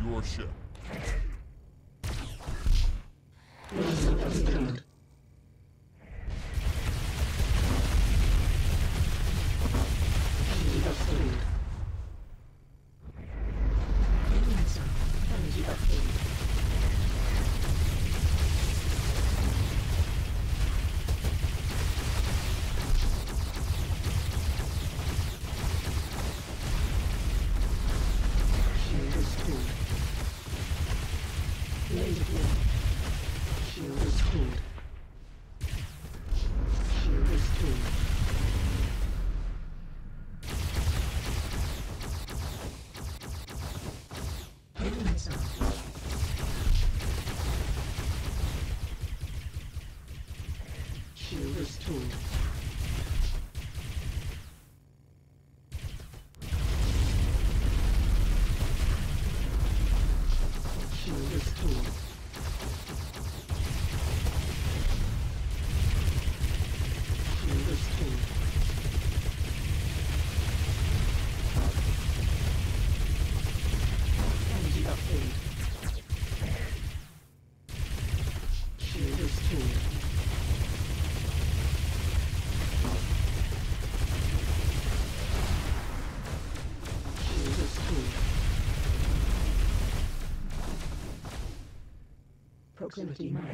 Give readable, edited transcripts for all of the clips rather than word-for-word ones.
your ship. Proximity mine.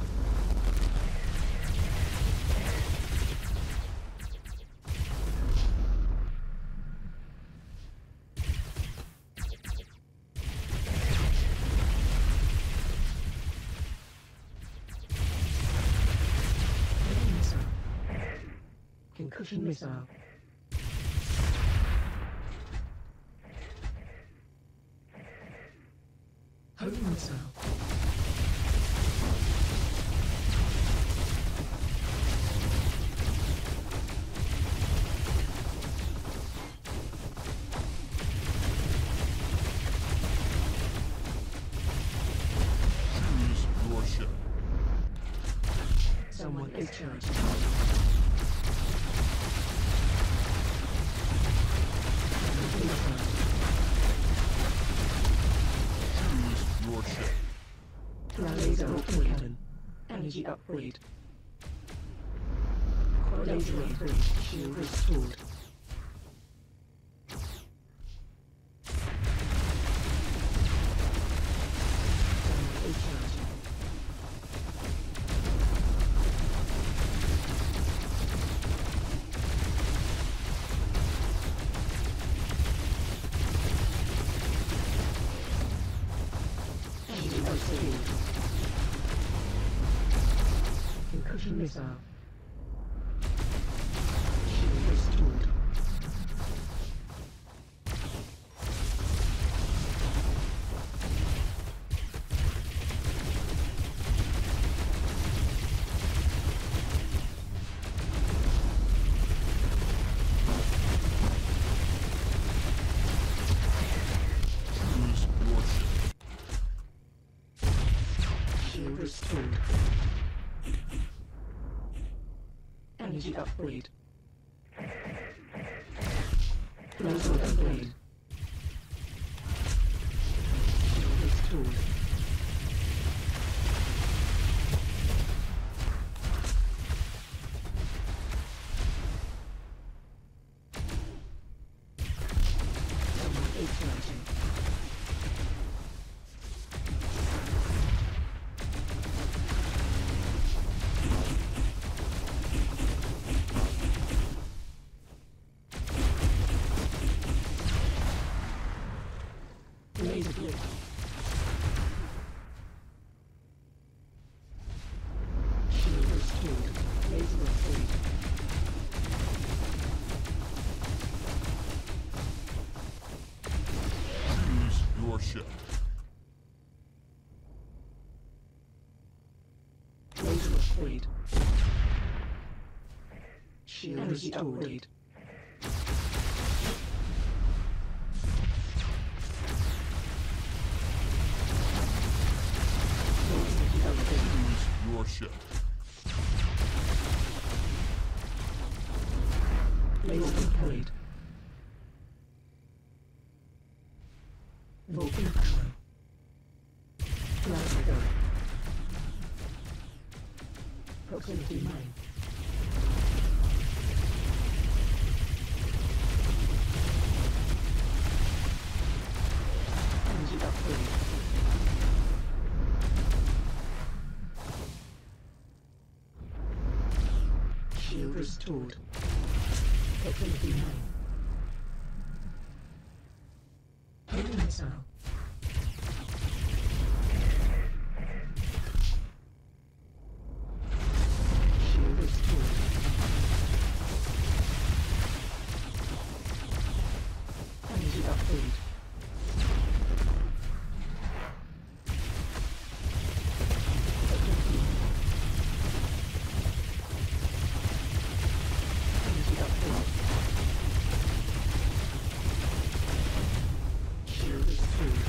Concussion missile. Homing missile. Someone is charged. Choose your ship. Laser cannon. Energy upgrade. Laser upgrade. Shield restored. Someone is charged. Concussion missile. Shield restored. Choose your ship. Shield restored. Energy upgrade. Laser upgrade. Shield restored. Someone is charging. Laser blade. Shield restored. Laser upgrade. Choose your ship. Laser upgrade. Shield restored. Choose your ship. Laser upgrade. Vulcan arrow. Proximity mine. Energy upgrade. Shield restored. Proximity mine. Heavy missile. Shield restored. Energy upgrade. Energy upgrade. Shield restored.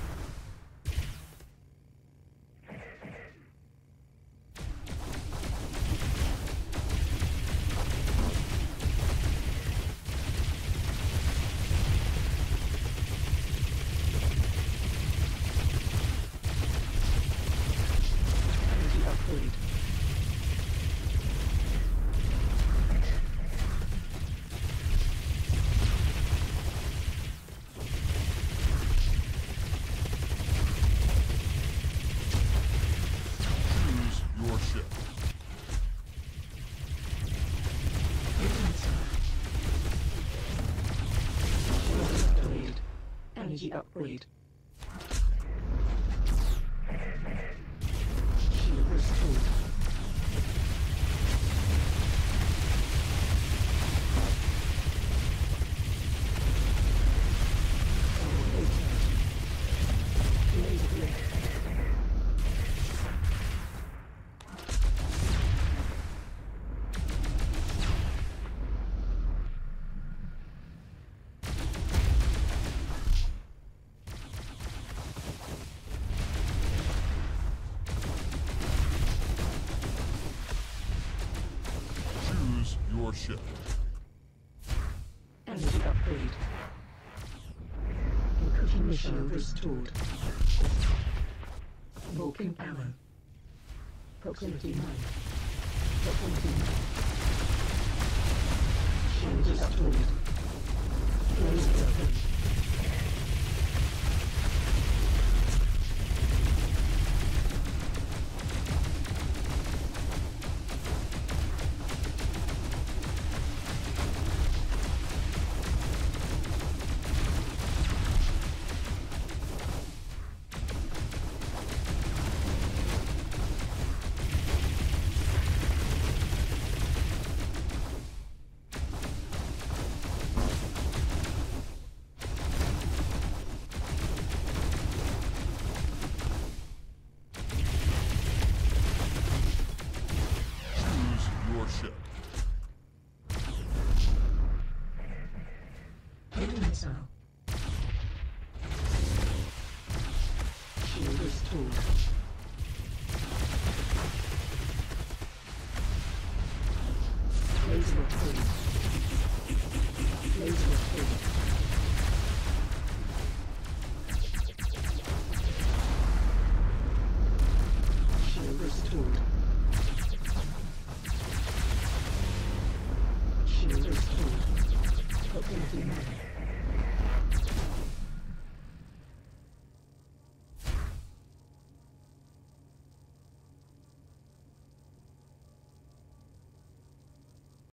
Energy upgrade. Choose your ship. Upgrade. Energy upgrade. Shield restored. Laser blade. Choose your ship. Energy upgrade. Encryption missile restored. Vulcan ammo. Proximity mine. Proximity mine. Shield restored. Laser weapon. Choose your ship. Heavy missile. Shield restored. Laser upgrade. Laser upgrade. Shield restored. Shield restored. Proximity mine.